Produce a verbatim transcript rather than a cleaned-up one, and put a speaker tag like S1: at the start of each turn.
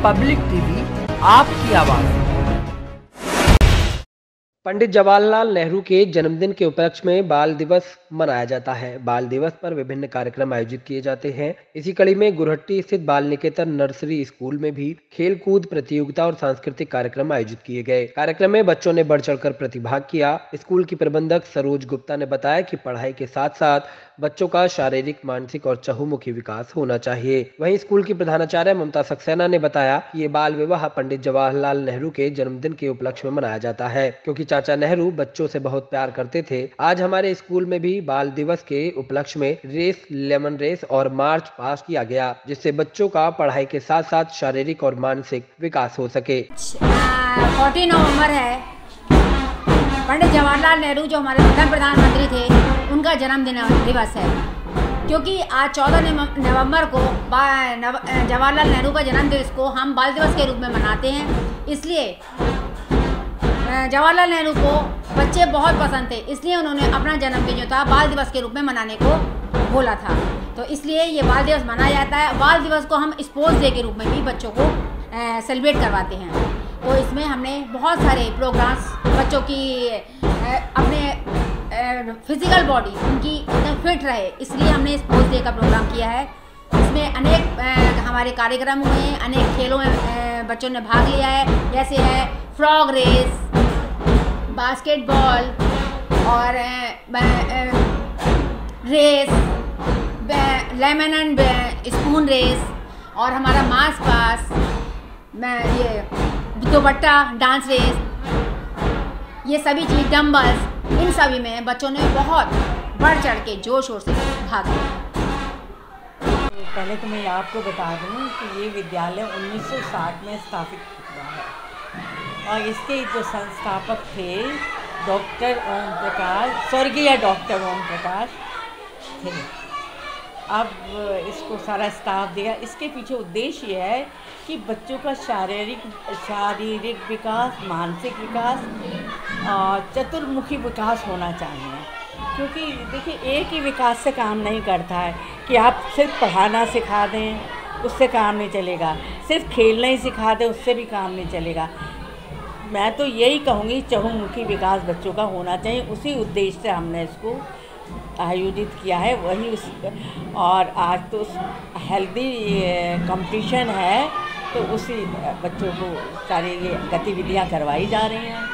S1: Public TV, आपकी आवाज। पंडित जवाहरलाल नेहरू के जन्मदिन के उपलक्ष्य में बाल दिवस मनाया जाता है। बाल दिवस पर विभिन्न कार्यक्रम आयोजित किए जाते हैं। इसी कड़ी में गुरहट्टी स्थित बाल निकेतन नर्सरी स्कूल में भी खेल कूद प्रतियोगिता और सांस्कृतिक कार्यक्रम आयोजित किए गए। कार्यक्रम में बच्चों ने बढ़ चढ़कर प्रतिभाग किया। स्कूल की प्रबंधक सरोज गुप्ता ने बताया कि पढ़ाई के साथ साथ बच्चों का शारीरिक, मानसिक और चहुमुखी विकास होना चाहिए। वहीं स्कूल की प्रधानाचार्य ममता सक्सेना ने बताया कि ये बाल विवाह पंडित जवाहरलाल नेहरू के जन्मदिन के उपलक्ष्य में मनाया जाता है, क्योंकि चाचा नेहरू बच्चों से बहुत प्यार करते थे। आज हमारे स्कूल में भी बाल दिवस के उपलक्ष्य में रेस, लेमन रेस और मार्च पास किया गया, जिससे बच्चों का पढ़ाई के साथ साथ शारीरिक और मानसिक विकास हो सके।
S2: चौदह नवंबर है, पंडित जवाहरलाल नेहरू जो हमारे प्रथम प्रधानमंत्री थे, उनका जन्मदिन दिवस है। क्योंकि आज चौदह नवंबर को जवाहरलाल नेहरू का जन्म दिवस को हम बाल दिवस के रूप में मनाते हैं। इसलिए जवाहरलाल नेहरू को बच्चे बहुत पसंद थे, इसलिए उन्होंने अपना जन्मदिन जो था बाल दिवस के रूप में मनाने को बोला था। तो इसलिए ये बाल दिवस मनाया जाता है। बाल दिवस को हम स्पोर्ट्स डे के रूप में भी बच्चों को सेलिब्रेट करवाते हैं। तो इसमें हमने बहुत सारे प्रोग्राम्स बच्चों की अपने फिजिकल बॉडी उनकी एकदम फिट रहे, इसलिए हमने स्पोर्ट्स डे का प्रोग्राम किया है। इसमें अनेक हमारे कार्यक्रम हुए हैं, अनेक खेलों में बच्चों ने भाग लिया है, जैसे है फ्रॉग रेस, बास्केटबॉल और race, lemon and spoon race और हमारा मार्च पास, ये दुपट्टा डांस रेस, ये सभी चीज़, डम्बल्स, इन सभी में बच्चों ने बहुत बढ़ चढ़ के जोर शोर से भाग लिया।
S3: पहले तो मैं आपको बता दूं कि ये विद्यालय उन्नीस सौ साठ में स्थापित हुआ है और इसके जो संस्थापक थे डॉक्टर ओम प्रकाश, स्वर्गीय डॉक्टर ओम प्रकाश थे। अब इसको सारा स्टाफ दिया। इसके पीछे उद्देश्य ये है कि बच्चों का शारीरिक शारीरिक विकास, मानसिक विकास और चतुर्मुखी विकास होना चाहिए। क्योंकि देखिए, एक ही विकास से काम नहीं करता है कि आप सिर्फ पढ़ाना सिखा दें, उससे काम नहीं चलेगा। सिर्फ खेलना ही सिखा दें, उससे भी काम नहीं चलेगा। मैं तो यही कहूँगी, चहुमुखी विकास बच्चों का होना चाहिए। उसी उद्देश्य से हमने इसको आयोजित किया है। वही उस और आज तो हेल्दी कंपटीशन है, तो उसी बच्चों को सारी ये गतिविधियाँ करवाई जा रही हैं।